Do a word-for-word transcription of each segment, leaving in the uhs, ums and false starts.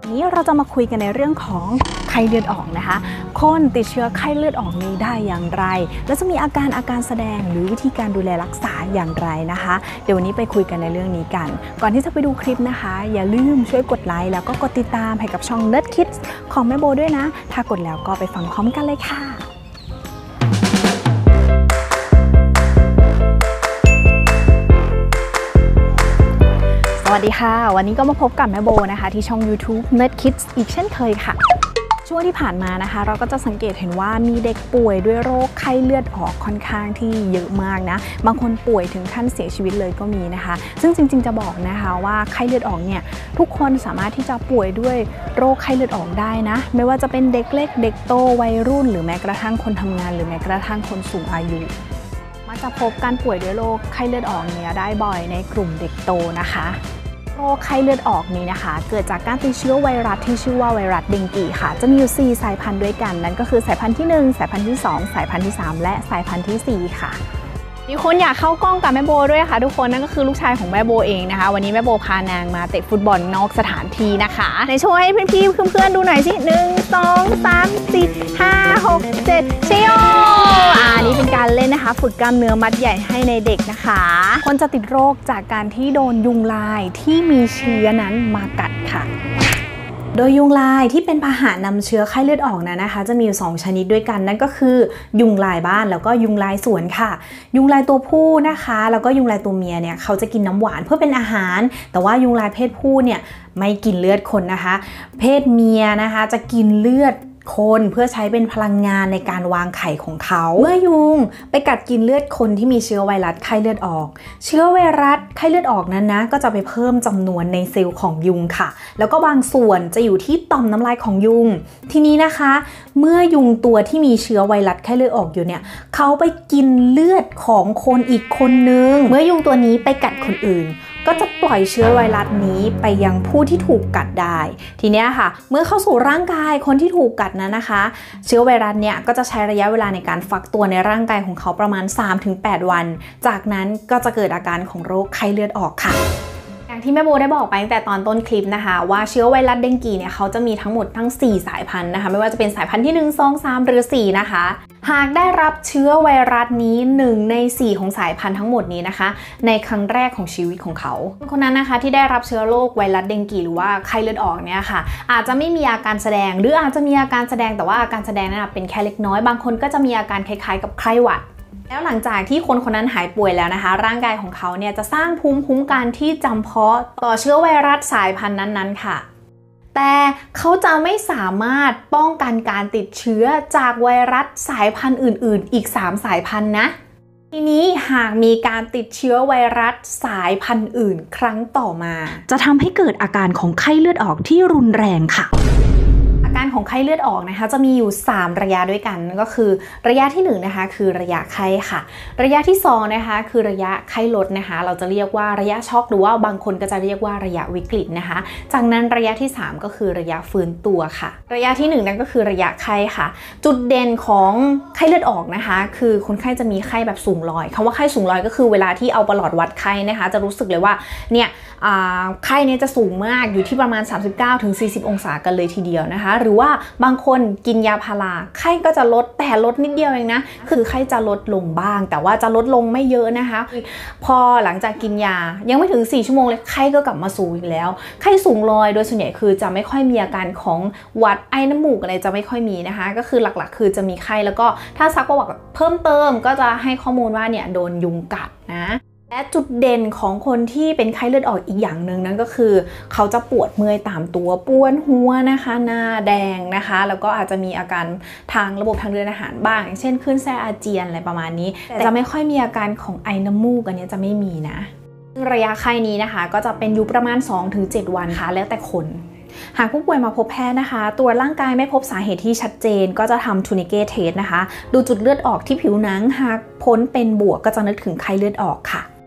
นี้เราจะมาคุยกันในเรื่องของไข้เลือดออกนะคะคนติดเชื้อไข้เลือดออกนี้ได้อย่างไรและจะมีอาการอาการแสดงหรือวิธีการดูแลรักษาอย่างไรนะคะเดี๋ยววันนี้ไปคุยกันในเรื่องนี้กันก่อนที่จะไปดูคลิปนะคะอย่าลืมช่วยกดไลค์แล้วก็กดติดตามให้กับช่อง Nerd Kids ของแม่โบด้วยนะถ้ากดแล้วก็ไปฟังพร้อมกันเลยค่ะสวัสดีค่ะวันนี้ก็มาพบกับแม่โบนะคะที่ช่อง YouTube Nerd Kids อีกเช่นเคยค่ะช่วงที่ผ่านมานะคะเราก็จะสังเกตเห็นว่ามีเด็กป่วยด้วยโรคไข้เลือดออกค่อนข้างที่เยอะมากนะบางคนป่วยถึงขั้นเสียชีวิตเลยก็มีนะคะซึ่งจริงๆจะบอกนะคะว่าไข้เลือดออกเนี่ยทุกคนสามารถที่จะป่วยด้วยโรคไข้เลือดออกได้นะไม่ว่าจะเป็นเด็กเล็กเด็กโตวัยรุ่นหรือแม้กระทั่งคนทำงานหรือแม้กระทั่งคนสูงอายุมักจะพบการป่วยด้วยโรคไข้เลือดออกเนี่ยได้บ่อยในกลุ่มเด็กโตนะคะโรคไข้เลือดออกนี้นะคะเกิดจากการติดเชื้อไวรัสที่ชื่อว่าไวรัสเดงกีค่ะจะมีอยู่สี่สายพันธุ์ด้วยกันนั่นก็คือสายพันธุ์ที่หนึ่งสายพันธุ์ที่สองสายพันธุ์ที่สามและสายพันธุ์ที่สี่ค่ะมีคนอยากเข้ากล้องกับแม่โบด้วยค่ะทุกคนนั่นก็คือลูกชายของแม่โบเองนะคะวันนี้แม่โบพานางมาเตะฟุตบอลนอกสถานที่นะคะในโชว์ให้พี่ๆเพื่อนๆดูหน่อยสิหนึ่งสองสามสี่ห้าหกเจ็ดเชียวอ่านี่เป็นการเล่นนะคะฝึกกล้ามเนื้อมัดใหญ่ให้ในเด็กนะคะคนจะติดโรคจากการที่โดนยุงลายที่มีเชื้อนั้นมากัดค่ะโดยยุงลายที่เป็นพาหะนำเชื้อไข้เลือดออกนะนะคะจะมีอยู่สองชนิดด้วยกันนั่นก็คือยุงลายบ้านแล้วก็ยุงลายสวนค่ะยุงลายตัวผู้นะคะแล้วก็ยุงลายตัวเมียเนี่ยเขาจะกินน้ำหวานเพื่อเป็นอาหารแต่ว่ายุงลายเพศผู้เนี่ยไม่กินเลือดคนนะคะเพศเมียนะคะจะกินเลือดคนเพื่อใช้เป็นพลังงานในการวางไข่ของเขาเมื่อยุงไปกัดกินเลือดคนที่มีเชื้อไวรัสไข้เลือดออกเชื้อไวรัสไข้เลือดออกนั้นนะก็จะไปเพิ่มจำนวนในเซลล์ของยุงค่ะแล้วก็บางส่วนจะอยู่ที่ต่อมน้ำลายของยุงทีนี้นะคะเมื่อยุงตัวที่มีเชื้อไวรัสไข้เลือดออกอยู่เนี่ยเขาไปกินเลือดของคนอีกคนนึงเมื่อยุงตัวนี้ไปกัดคนอื่นก็จะปล่อยเชื้อไวรัสนี้ไปยังผู้ที่ถูกกัดได้ทีนี้ค่ะเมื่อเข้าสู่ร่างกายคนที่ถูกกัดนั้นนะคะเชื้อไวรัสเนี่ยก็จะใช้ระยะเวลาในการฟักตัวในร่างกายของเขาประมาณ สามถึงแปด วันจากนั้นก็จะเกิดอาการของโรคไข้เลือดออกค่ะอย่างที่แม่โบได้บอกไปตั้งแต่ตอนต้นคลิปนะคะว่าเชื้อไวรัสเดงกีเนี่ยเขาจะมีทั้งหมดทั้งสี่สายพันธุ์นะคะไม่ว่าจะเป็นสายพันธุ์ที่หนึ่ง สอง สามหรือสี่นะคะหากได้รับเชื้อไวรัสนี้หนึ่งในสี่ของสายพันธุ์ทั้งหมดนี้นะคะในครั้งแรกของชีวิตของเขาคนนั้นนะคะที่ได้รับเชื้อโรคไวรัสเดงกีหรือว่าไข้เลือดออกเนี่ยค่ะอาจจะไม่มีอาการแสดงหรืออาจจะมีอาการแสดงแต่ว่าอาการแสดงนั้นเป็นแค่เล็กน้อยบางคนก็จะมีอาการคล้ายๆกับไข้หวัดแล้วหลังจากที่คนคนนั้นหายป่วยแล้วนะคะร่างกายของเขาเนี่ยจะสร้างภูมิคุ้มกันที่จำเพาะต่อเชื้อไวรัสสายพันธุ์นั้นๆค่ะแต่เขาจะไม่สามารถป้องกันการติดเชื้อจากไวรัสสายพันธุ์อื่นๆอีกสามสายพันธุ์นะทีนี้หากมีการติดเชื้อไวรัสสายพันธุ์อื่นครั้งต่อมาจะทำให้เกิดอาการของไข้เลือดออกที่รุนแรงค่ะอาการของไข้เลือดออกนะคะจะมีอยู่สามระยะด้วยกันก็คือระยะที่หนึ่งนะคะคือระยะไข้ค่ะระยะที่สองนะคะคือระยะไข้ลดนะคะเราจะเรียกว่าระยะช็อกหรือว่าบางคนก็จะเรียกว่าระยะวิกฤตนะคะจากนั้นระยะที่สามก็คือระยะฟื้นตัวค่ะระยะที่หนึ่งนั่นก็คือระยะไข้ค่ะจุดเด่นของไข้เลือดออกนะคะคือคนไข้จะมีไข้แบบสูงลอยคำว่าไข้สูงลอยก็คือเวลาที่เอาประหลอดวัดไข้นะคะจะรู้สึกเลยว่าเนี่ยไข้เนี่ยจะสูงมากอยู่ที่ประมาณ สามสิบเก้าถึงสี่สิบ องศากันเลยทีเดียวนะคะหรือว่าบางคนกินยาพาราไข้ก็จะลดแต่ลดนิดเดียวเองนะคือไข้จะลดลงบ้างแต่ว่าจะลดลงไม่เยอะนะคะพอหลังจากกินยายังไม่ถึงสี่ชั่วโมงเลยไข้ก็กลับมาสูงอีกแล้วไข้สูงลอยโดยส่วนใหญ่คือจะไม่ค่อยมีอาการของหวัดไอน้ำมูกอะไรจะไม่ค่อยมีนะคะก็คือหลักๆคือจะมีไข้แล้วก็ถ้าซักประวัติเพิ่มเติมก็จะให้ข้อมูลว่าเนี่ยโดนยุงกัดนะและจุดเด่นของคนที่เป็นไข้เลือดออกอีกอย่างหนึ่งนั่นก็คือเขาจะปวดเมื่อยตามตัวปวดหัวนะคะหน้าแดงนะคะแล้วก็อาจจะมีอาการทางระบบทางเดินอาหารบ้างอย่างเช่นคลื่นไส้อาเจียนอะไรประมาณนี้แต่จะไม่ค่อยมีอาการของไอน้ำมูกอันนี้จะไม่มีนะระยะไข้นี้นะคะก็จะเป็นอยู่ประมาณ สองถึงเจ็ด วันค่ะแล้วแต่คนหากผู้ป่วยมาพบแพทย์นะคะตรวจร่างกายไม่พบสาเหตุที่ชัดเจนก็จะทำทูนิเกเทสนะคะดูจุดเลือดออกที่ผิวหนังหากผลเป็นบวกก็จะนึกถึงไข้เลือดออกค่ะ แล้ว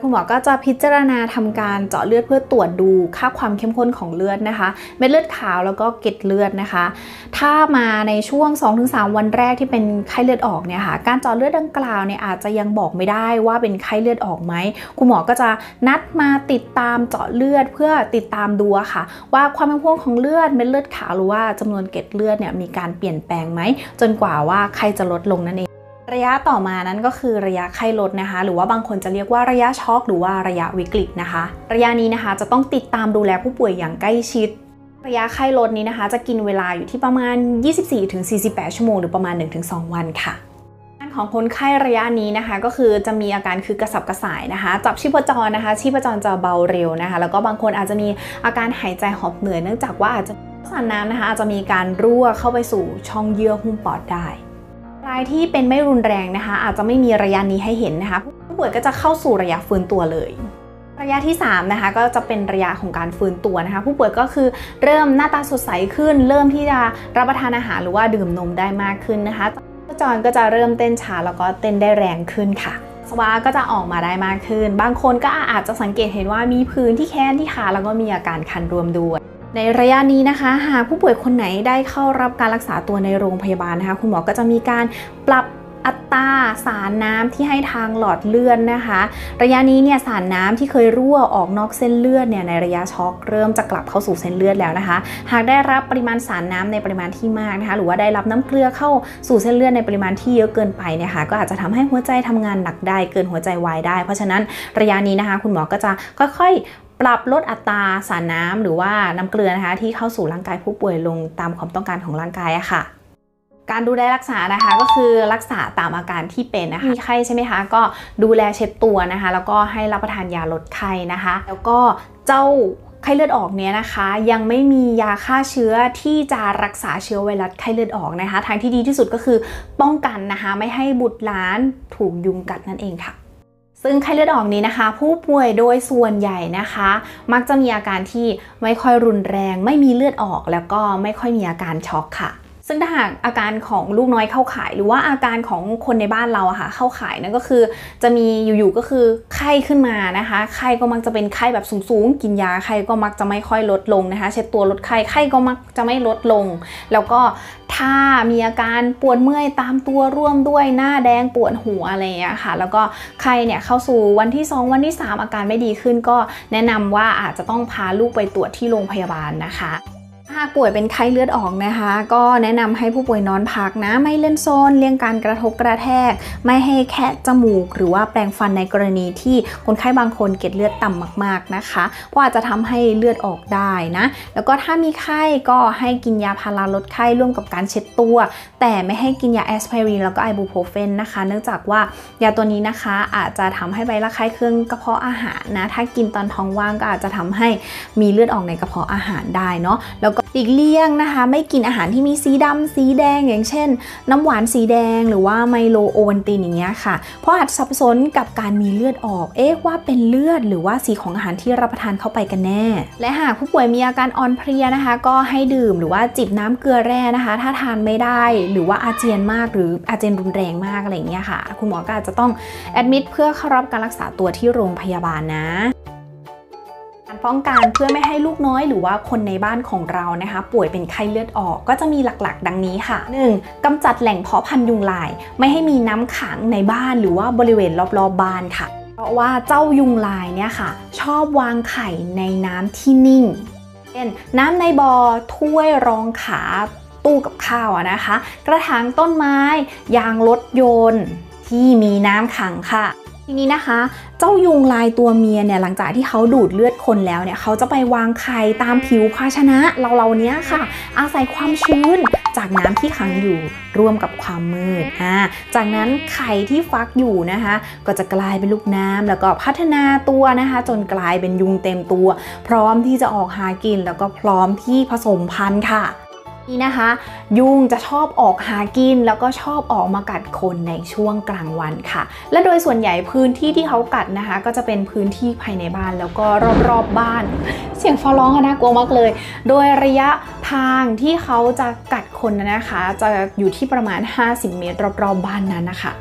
คุณหมอก็จะพิจารณาทำการเจาะเลือดเพื่อตรวจดูค่าความเข้มข้นของเลือดนะคะเม็ดเลือดขาวแล้วก็เกล็ดเลือดนะคะถ้ามาในช่วง สองถึงสาม วันแรกที่เป็นไข้เลือดออกเนี่ยค่ะการเจาะเลือดดังกล่าวเนี่ยอาจจะยังบอกไม่ได้ว่าเป็นไข้เลือดออกไหมคุณหมอก็จะนัดมาติดตามเจาะเลือดเพื่อติดตามดูค่ะว่าความเข้มข้นของเลือดเม็ดเลือดขาวหรือว่าจำนวนเกล็ดเลือดเนี่ยมีการเปลี่ยนแปลงไหมจนกว่าว่าไข้จะลดลงนั่นเองระยะต่อมานั้นก็คือระยะไข้ลดนะคะหรือว่าบางคนจะเรียกว่าระยะช็อกหรือว่าระยะวิกฤตนะคะระยะนี้นะคะจะต้องติดตามดูแลผู้ป่วยอย่างใกล้ชิดระยะไข้ลดนี้นะคะจะกินเวลาอยู่ที่ประมาณ ยี่สิบสี่ถึงสี่สิบแปด ชั่วโมงหรือประมาณ หนึ่งถึงสอง วันค่ะอาการของคนไข้ระยะนี้นะคะก็คือจะมีอาการคือกระสับกระส่ายนะคะจับชีพจรนะคะชีพจรจะเบาเร็วนะคะแล้วก็บางคนอาจจะมีอาการหายใจหอบเหนื่อยเนื่องจากว่าอาจจะสารน้ำนะคะอาจจะมีการรั่วเข้าไปสู่ช่องเยื่อหุ้มปอดได้รายที่เป็นไม่รุนแรงนะคะอาจจะไม่มีระยะนี้ให้เห็นนะคะผู้ป่วยก็จะเข้าสู่ระยะฟื้นตัวเลยระยะที่สามนะคะก็จะเป็นระยะของการฟื้นตัวนะคะผู้ป่วยก็คือเริ่มหน้าตาสดใสขึ้นเริ่มที่จะรับประทานอาหารหรือว่าดื่มนมได้มากขึ้นนะคะชีพจรก็จะเริ่มเต้นช้าแล้วก็เต้นได้แรงขึ้นค่ะปัสสาวะก็จะออกมาได้มากขึ้นบางคนก็อาจจะสังเกตเห็นว่ามีผื่นที่แขนที่ขาแล้วก็มีอาการคันรวมด้วยในระยะนี้นะคะหากผู้ป่วยคนไหนได้เข้ารับการรักษาตัวในโรงพยาบาลนะคะคุณหมอก็จะมีการปรับอัตราสารน้ำที่ให้ทางหลอดเลือดนะคะระยะนี้เนี่ยสารน้ำที่เคยรั่วออกนอกเส้นเลือดเนี่ยในระยะช็อกเริ่มจะกลับเข้าสู่เส้นเลือดแล้วนะคะหากได้รับปริมาณสารน้ำในปริมาณที่มากนะคะหรือว่าได้รับน้ำเกลือเข้าสู่เส้นเลือดในปริมาณที่เยอะเกินไปเนี่ยค่ะก็อาจจะทำให้หัวใจทำงานหนักได้เกินหัวใจวายได้เพราะฉะนั้นระยะนี้นะคะคุณหมอก็จะค่อยๆปรับลดอัตราสารน้ำหรือว่าน้ำเกลือนะคะที่เข้าสู่ร่างกายผู้ป่วยลงตามความต้องการของร่างกายอะค่ะการดูแลรักษานะคะก็คือรักษาตามอาการที่เป็นนะคะมีไข้ใช่ไหมคะก็ดูแลเช็ดตัวนะคะแล้วก็ให้รับประทานยาลดไข้นะคะแล้วก็เจ้าไข้เลือดออกเนี้ยนะคะยังไม่มียาฆ่าเชื้อที่จะรักษาเชื้อไวรัสไข้เลือดออกนะคะทางที่ดีที่สุดก็คือป้องกันนะคะไม่ให้บุตรหลานถูกยุงกัดนั่นเองค่ะซึ่งไข้เลือดออกนี้นะคะผู้ป่วยโดยส่วนใหญ่นะคะมักจะมีอาการที่ไม่ค่อยรุนแรงไม่มีเลือดออกแล้วก็ไม่ค่อยมีอาการช็อกค่ะซึ่งถ้าหากอาการของลูกน้อยเข้าข่ายหรือว่าอาการของคนในบ้านเราอะค่ะเข้าข่ายนั่นก็คือจะมีอยู่ๆก็คือไข้ขึ้นมานะคะไข้ก็มักจะเป็นไข้แบบสูงๆกินยาไข้ก็มักจะไม่ค่อยลดลงนะคะเช็ดตัวลดไข้ไข้ก็มักจะไม่ลดลงแล้วก็ถ้ามีอาการปวดเมื่อยตามตัวร่วมด้วยหน้าแดงปวดหัวอะไรอย่างเงี้ยค่ะแล้วก็ไข้เนี่ยเข้าสู่วันที่สองวันที่สามอาการไม่ดีขึ้นก็แนะนำว่าอาจจะต้องพาลูกไปตรวจที่โรงพยาบาลนะคะหากป่วยเป็นไข้เลือดออกนะคะก็แนะนำให้ผู้ป่วยนอนพักนะไม่เล่นโซนเลี่ยงการกระทบกระแทกไม่ให้แคะจมูกหรือว่าแปรงฟันในกรณีที่คนไข้บางคนเกล็ดเลือดต่ำมากๆนะคะเพราะอาจจะทำให้เลือดออกได้นะแล้วก็ถ้ามีไข้ก็ให้กินยาพาราลดไข้ร่วมกับการเช็ดตัวแต่ไม่ให้กินยาแอสไพรินแล้วก็ไอบูโพรเฟนนะคะเนื่องจากว่ายาตัวนี้นะคะอาจจะทำให้ใบระคายเคืองกระเพาะอาหารนะถ้ากินตอนท้องว่างก็อาจจะทำให้มีเลือดออกในกระเพาะอาหารได้เนาะแล้วก็หลีกเลี่ยงนะคะไม่กินอาหารที่มีสีดำสีแดงอย่างเช่นน้ำหวานสีแดงหรือว่าไมโลโอวัลตินอย่างเงี้ยค่ะเพราะอาจสับสนกับการมีเลือดออกเอ๊ะว่าเป็นเลือดหรือว่าสีของอาหารที่รับประทานเข้าไปกันแน่และหากผู้ป่วยมีอาการอ่อนเพลียนะคะก็ให้ดื่มหรือว่าจิบน้ำเกลือแร่นะคะถ้าทานไม่ได้หรือว่าอาเจียนมากหรืออาเจียนรุนแรงมากอะไรอย่างเงี้ยค่ะคุณหมอก็อาจจะต้องแอดมิดเพื่อเข้ารับการรักษาตัวที่โรงพยาบาลนะการป้องกันเพื่อไม่ให้ลูกน้อยหรือว่าคนในบ้านของเรานะคะป่วยเป็นไข้เลือดออกก็จะมีหลักๆดังนี้ค่ะ หนึ่ง กำจัดแหล่งเพาะพันธุ์ยุงลายไม่ให้มีน้ำขังในบ้านหรือว่าบริเวณรอบๆบ้านค่ะเพราะว่าเจ้ายุงลายเนี่ยค่ะชอบวางไข่ในน้ำที่นิ่งเช่นน้ำในบ่อถ้วยรองขาตู้กับข้าวนะคะกระถางต้นไม้ยางรถยนต์ที่มีน้ำขังค่ะทีนี้นะคะเจ้ายุงลายตัวเมียเนี่ยหลังจากที่เขาดูดเลือดคนแล้วเนี่ยเขาจะไปวางไข่ตามผิวภาชนะเราเราเนี้ยค่ะอาศัยความชื้นจากน้ำที่ขังอยู่ร่วมกับความมืดอ่าจากนั้นไข่ที่ฟักอยู่นะคะก็จะกลายเป็นลูกน้ำแล้วก็พัฒนาตัวนะคะจนกลายเป็นยุงเต็มตัวพร้อมที่จะออกหากินแล้วก็พร้อมที่ผสมพันธุ์ค่ะนี่นะคะยุงจะชอบออกหากินแล้วก็ชอบออกมากัดคนในช่วงกลางวันค่ะและโดยส่วนใหญ่พื้นที่ที่เขากัดนะคะก็จะเป็นพื้นที่ภายในบ้านแล้วก็รอบๆบ้านเสียงฟ้าร้องน่ากลัวมากเลยโดยระยะทางที่เขาจะกัดคนนะคะจะอยู่ที่ประมาณห้าสิบเมตรรอบๆบ้านนั้นนะคะ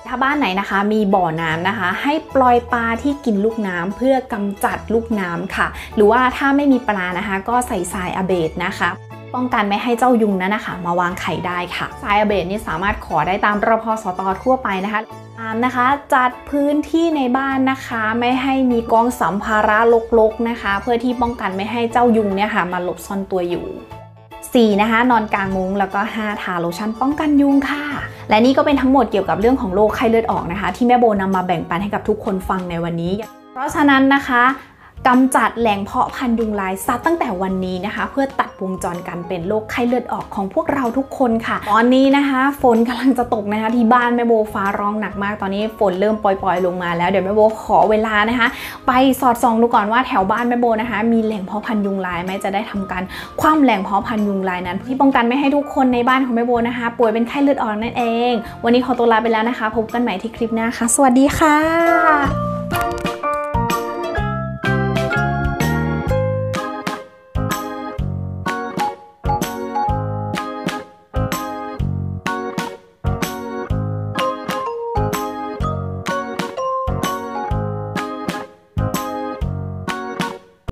ถ้าบ้านไหนนะคะมีบ่อน้ำนะคะให้ปล่อยปลาที่กินลูกน้ำเพื่อกำจัดลูกน้ำค่ะหรือว่าถ้าไม่มีปลานะคะก็ใส่ทรายอะเบดนะคะป้องกันไม่ให้เจ้ายุงนั้นนะคะมาวางไข่ได้ค่ะทรายอะเบดนี่สามารถขอได้ตามรพสตทั่วไปนะคะตามนะคะจัดพื้นที่ในบ้านนะคะไม่ให้มีกองสัมภาระรกๆนะคะเพื่อที่ป้องกันไม่ให้เจ้ายุงเนี่ยค่ะมาหลบซ่อนตัวอยู่สี่นะคะนอนกลางมุ้งแล้วก็ห้าทาโลชั่นป้องกันยุงค่ะและนี่ก็เป็นทั้งหมดเกี่ยวกับเรื่องของโรคไข้เลือดออกนะคะที่แม่โบนำมาแบ่งปันให้กับทุกคนฟังในวันนี้เพราะฉะนั้นนะคะกำจัดแหล่งเพาะพันธุ์ยุงลายซะตั้งแต่วันนี้นะคะเพื่อตัดวงจรการเป็นโรคไข้เลือดออกของพวกเราทุกคนค่ะตอนนี้นะคะฝนกำลังจะตกนะคะที่บ้านแม่โบฟ้าร้องหนักมากตอนนี้ฝนเริ่มปล่อยๆลงมาแล้วเดี๋ยวแม่โบขอเวลานะคะไปสอดส่องดูก่อนว่าแถวบ้านแม่โบนะคะมีแหล่งเพาะพันธุ์ยุงลายไหมจะได้ทำการคว่ำแหล่งเพาะพันธุ์ยุงลายนั้นที่ป้องกันไม่ให้ทุกคนในบ้านของแม่โบนะคะป่วยเป็นไข้เลือดออกนั่นเองวันนี้ขอตัวลาไปแล้วนะคะพบกันใหม่ที่คลิปหน้าค่ะสวัสดีค่ะ